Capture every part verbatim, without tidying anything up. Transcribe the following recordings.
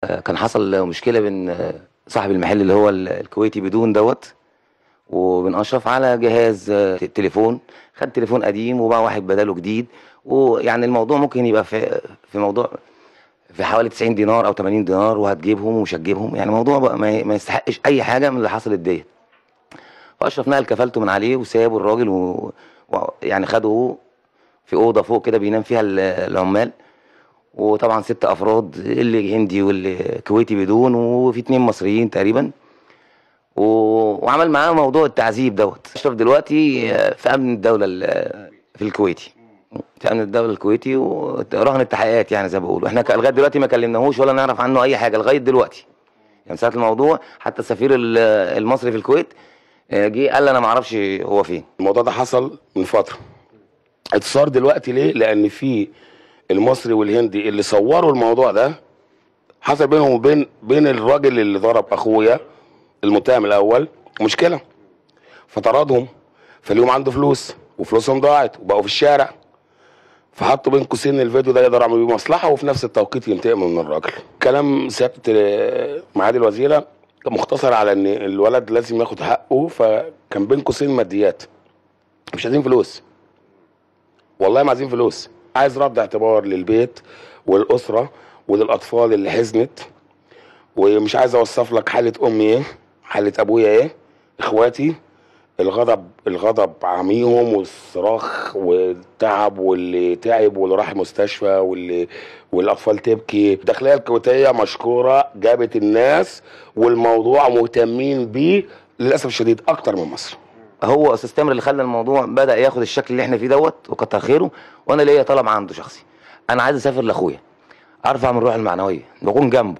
كان حصل مشكله بين صاحب المحل اللي هو الكويتي بدون دوت وبن اشرف على جهاز تليفون. خد تليفون قديم وباع واحد بداله جديد، ويعني الموضوع ممكن يبقى في في موضوع في حوالي تسعين دينار او ثمانين دينار، وهتجيبهم ومش هتجيبهم، يعني الموضوع بقى ما ما يستحقش اي حاجه من اللي حصلت ديت. فاشرف نقل كفالته من عليه وسابه الراجل و... و... يعني خده في اوضه فوق كده بينام فيها العمال، وطبعا ست افراد، اللي هندي واللي كويتي بدون، وفي اتنين مصريين تقريبا، و... وعمل معاه موضوع التعذيب دوت. اشرف دلوقتي في امن الدوله ال- في الكويتي، في امن الدوله الكويتي، ورهن التحقيقات يعني زي ما بيقولوا. احنا ك- لغايه دلوقتي ما كلمناهوش ولا نعرف عنه اي حاجه لغايه دلوقتي، يعني ساعه الموضوع حتى السفير ال- المصري في الكويت جه قال لي انا ما اعرفش هو فين. الموضوع ده حصل من فتره، اتصار دلوقتي ليه؟ لان في المصري والهندي اللي صوروا الموضوع ده حصل بينهم وبين بين الراجل اللي ضرب اخويا المتهم الاول مشكله، فطردهم. فاليوم عنده فلوس وفلوسهم ضاعت وبقوا في الشارع، فحطوا بين قوسين الفيديو ده يقدر يعمل بيه مصلحه وفي نفس التوقيت ينتقموا من الراجل. كلام سياده معالي الوزيره مختصر على ان الولد لازم ياخد حقه، فكان بين قوسين ماديات، مش عايزين فلوس، والله ما عايزين فلوس، عايز رد اعتبار للبيت والاسره وللاطفال اللي حزنت. ومش عايز اوصف لك حاله امي ايه، حاله ابويا ايه، اخواتي، الغضب الغضب عميهم والصراخ والتعب، واللي تعب واللي راح المستشفى واللي والاطفال تبكي. الداخليه الكويتيه مشكوره جابت الناس والموضوع مهتمين بيه للاسف الشديد اكتر من مصر. هو استاذ تامر اللي خلى الموضوع بدا ياخد الشكل اللي احنا فيه دوت، وكتر خيره. وانا ليا طلب عنده شخصي، انا عايز اسافر لاخويا، ارفع من الروح المعنويه، نكون جنبه.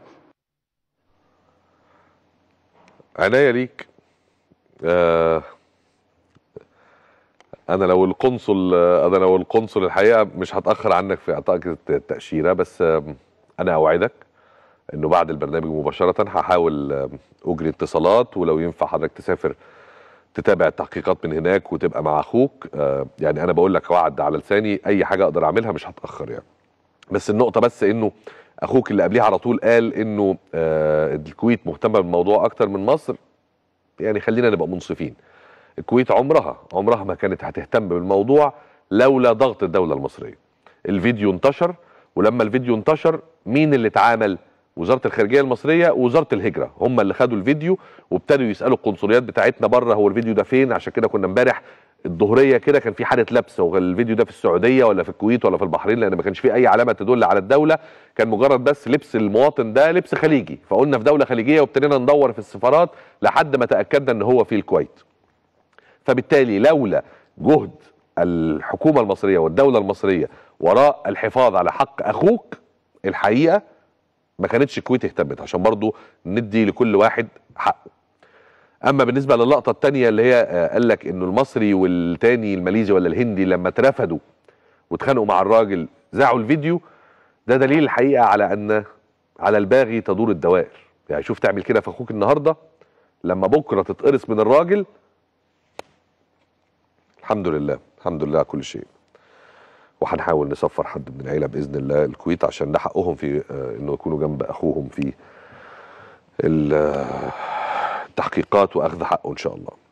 عناية ليك. آه انا لو القنصل انا لو القنصل الحقيقه مش هتاخر عنك في اعطائك التاشيره، بس آه انا اوعدك انه بعد البرنامج مباشره هحاول آه اجري اتصالات، ولو ينفع حضرتك تسافر تتابع التحقيقات من هناك وتبقى مع اخوك. آه يعني انا بقول لك وعد على لساني، اي حاجه اقدر اعملها مش هتاخر يعني. بس النقطه بس انه اخوك اللي قبليه على طول قال انه آه الكويت مهتمه بالموضوع اكتر من مصر. يعني خلينا نبقى منصفين، الكويت عمرها عمرها ما كانت هتهتم بالموضوع لولا ضغط الدولة المصرية. الفيديو انتشر، ولما الفيديو انتشر مين اللي اتعامل؟ وزارة الخارجية المصرية ووزارة الهجرة، هم اللي خدوا الفيديو وابتدوا يسألوا القنصليات بتاعتنا بره هو الفيديو ده فين. عشان كده كنا امبارح الظهرية كده كان في حالة لبس، هو الفيديو ده في السعودية ولا في الكويت ولا في البحرين، لأن ما كانش فيه أي علامة تدل على الدولة، كان مجرد بس لبس المواطن ده لبس خليجي، فقلنا في دولة خليجية وابتدينا ندور في السفارات لحد ما تأكدنا ان هو في الكويت. فبالتالي لولا جهد الحكومة المصرية والدولة المصرية وراء الحفاظ على حق أخوك الحقيقة ما كانتش الكويت اهتمت، عشان برضو ندي لكل واحد حقه. أما بالنسبة للقطة التانية اللي هي قال لك إنه المصري والتاني الماليزي ولا الهندي لما اترفدوا واتخانقوا مع الراجل ذاعوا الفيديو، ده دليل الحقيقة على أن على الباغي تدور الدوائر. يعني شوف تعمل كده في أخوك النهاردة، لما بكرة تتقرص من الراجل الحمد لله الحمد لله على كل شيء. وهنحاول نسفر حد من العيله باذن الله الكويت عشان ده حقهم في انه يكونوا جنب اخوهم في التحقيقات واخذ حقه ان شاء الله.